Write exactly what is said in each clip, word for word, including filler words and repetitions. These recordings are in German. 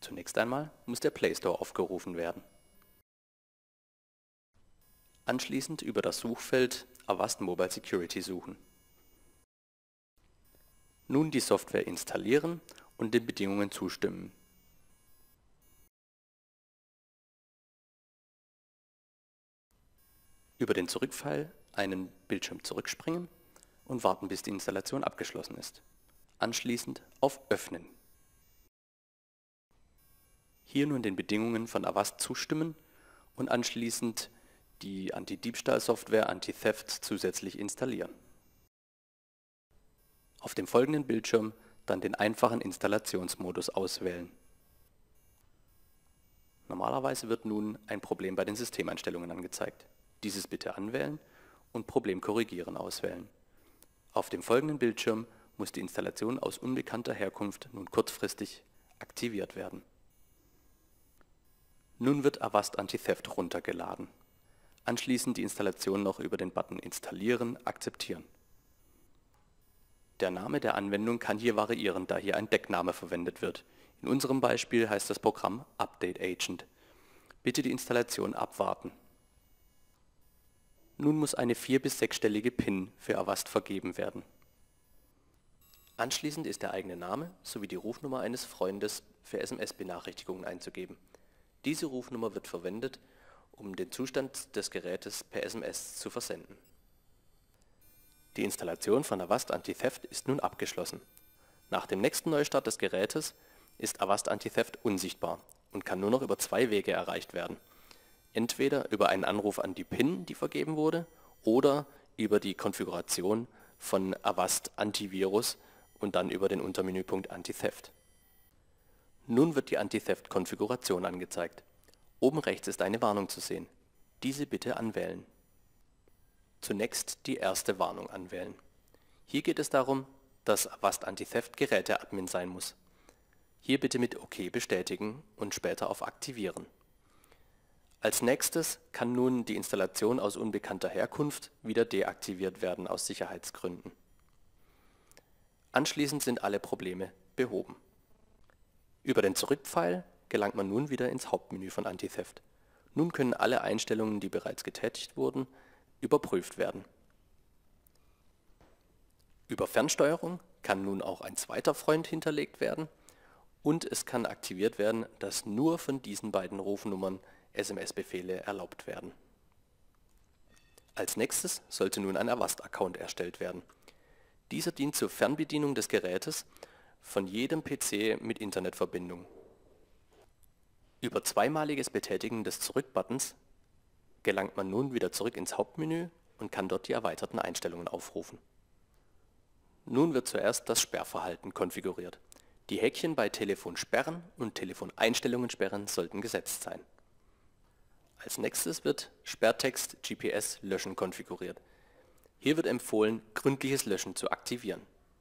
Zunächst einmal muss der Play Store aufgerufen werden. Anschließend über das Suchfeld Avast Mobile Security suchen. Nun die Software installieren und den Bedingungen zustimmen. Über den Zurückpfeil einen Bildschirm zurückspringen und warten, bis die Installation abgeschlossen ist. Anschließend auf Öffnen. Hier nun den Bedingungen von Avast zustimmen und anschließend die Anti-Diebstahl-Software Anti-Theft zusätzlich installieren. Auf dem folgenden Bildschirm dann den einfachen Installationsmodus auswählen. Normalerweise wird nun ein Problem bei den Systemeinstellungen angezeigt. Dieses bitte anwählen und Problem korrigieren auswählen. Auf dem folgenden Bildschirm muss die Installation aus unbekannter Herkunft nun kurzfristig aktiviert werden. Nun wird Avast Anti-Theft runtergeladen. Anschließend die Installation noch über den Button Installieren akzeptieren. Der Name der Anwendung kann hier variieren, da hier ein Deckname verwendet wird. In unserem Beispiel heißt das Programm Update Agent. Bitte die Installation abwarten. Nun muss eine vier- bis sechsstellige PIN für Avast vergeben werden. Anschließend ist der eigene Name sowie die Rufnummer eines Freundes für S M S-Benachrichtigungen einzugeben. Diese Rufnummer wird verwendet, um den Zustand des Gerätes per S M S zu versenden. Die Installation von Avast Anti-Theft ist nun abgeschlossen. Nach dem nächsten Neustart des Gerätes ist Avast Anti-Theft unsichtbar und kann nur noch über zwei Wege erreicht werden. Entweder über einen Anruf an die PIN, die vergeben wurde, oder über die Konfiguration von Avast Antivirus und dann über den Untermenüpunkt Anti-Theft. Nun wird die Anti-Theft-Konfiguration angezeigt. Oben rechts ist eine Warnung zu sehen. Diese bitte anwählen. Zunächst die erste Warnung anwählen. Hier geht es darum, dass Avast Anti-Theft Geräteadmin sein muss. Hier bitte mit OK bestätigen und später auf Aktivieren. Als nächstes kann nun die Installation aus unbekannter Herkunft wieder deaktiviert werden aus Sicherheitsgründen. Anschließend sind alle Probleme behoben. Über den Zurückpfeil gelangt man nun wieder ins Hauptmenü von Anti-Theft. Nun können alle Einstellungen, die bereits getätigt wurden, überprüft werden. Über Fernsteuerung kann nun auch ein zweiter Freund hinterlegt werden und es kann aktiviert werden, dass nur von diesen beiden Rufnummern S M S-Befehle erlaubt werden. Als nächstes sollte nun ein Avast-Account erstellt werden. Dieser dient zur Fernbedienung des Gerätes von jedem P C mit Internetverbindung. Über zweimaliges Betätigen des Zurück-Buttons gelangt man nun wieder zurück ins Hauptmenü und kann dort die erweiterten Einstellungen aufrufen. Nun wird zuerst das Sperrverhalten konfiguriert. Die Häkchen bei Telefon sperren und Telefoneinstellungen sperren sollten gesetzt sein. Als nächstes wird Sperrtext G P S löschen konfiguriert. Hier wird empfohlen, gründliches Löschen zu aktivieren.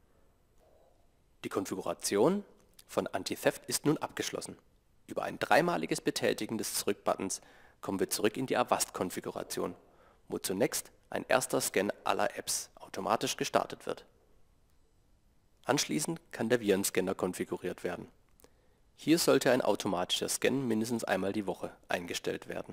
Die Konfiguration von Anti-Theft ist nun abgeschlossen. Über ein dreimaliges Betätigen des Zurück-Buttons kommen wir zurück in die Avast-Konfiguration, wo zunächst ein erster Scan aller Apps automatisch gestartet wird. Anschließend kann der Virenscanner konfiguriert werden. Hier sollte ein automatischer Scan mindestens einmal die Woche eingestellt werden.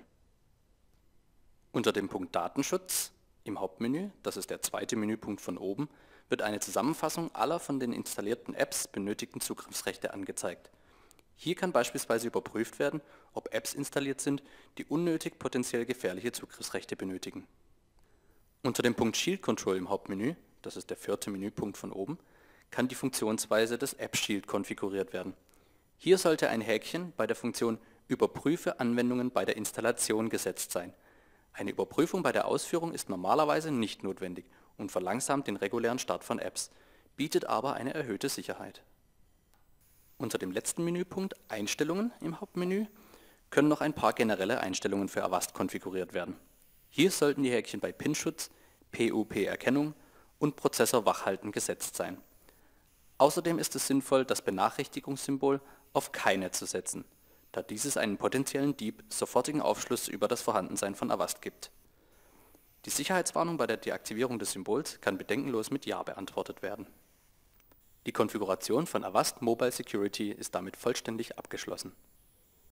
Unter dem Punkt Datenschutz im Hauptmenü, das ist der zweite Menüpunkt von oben, wird eine Zusammenfassung aller von den installierten Apps benötigten Zugriffsrechte angezeigt. Hier kann beispielsweise überprüft werden, ob Apps installiert sind, die unnötig potenziell gefährliche Zugriffsrechte benötigen. Unter dem Punkt Shield Control im Hauptmenü, das ist der vierte Menüpunkt von oben, kann die Funktionsweise des App Shield konfiguriert werden. Hier sollte ein Häkchen bei der Funktion Überprüfe Anwendungen bei der Installation gesetzt sein. Eine Überprüfung bei der Ausführung ist normalerweise nicht notwendig und verlangsamt den regulären Start von Apps, bietet aber eine erhöhte Sicherheit. Unter dem letzten Menüpunkt Einstellungen im Hauptmenü können noch ein paar generelle Einstellungen für Avast konfiguriert werden. Hier sollten die Häkchen bei PIN-Schutz, P U P-Erkennung und Prozessor wachhalten gesetzt sein. Außerdem ist es sinnvoll, das Benachrichtigungssymbol auf Keine zu setzen, da dieses einen potenziellen Dieb sofortigen Aufschluss über das Vorhandensein von Avast gibt. Die Sicherheitswarnung bei der Deaktivierung des Symbols kann bedenkenlos mit Ja beantwortet werden. Die Konfiguration von Avast Mobile Security ist damit vollständig abgeschlossen.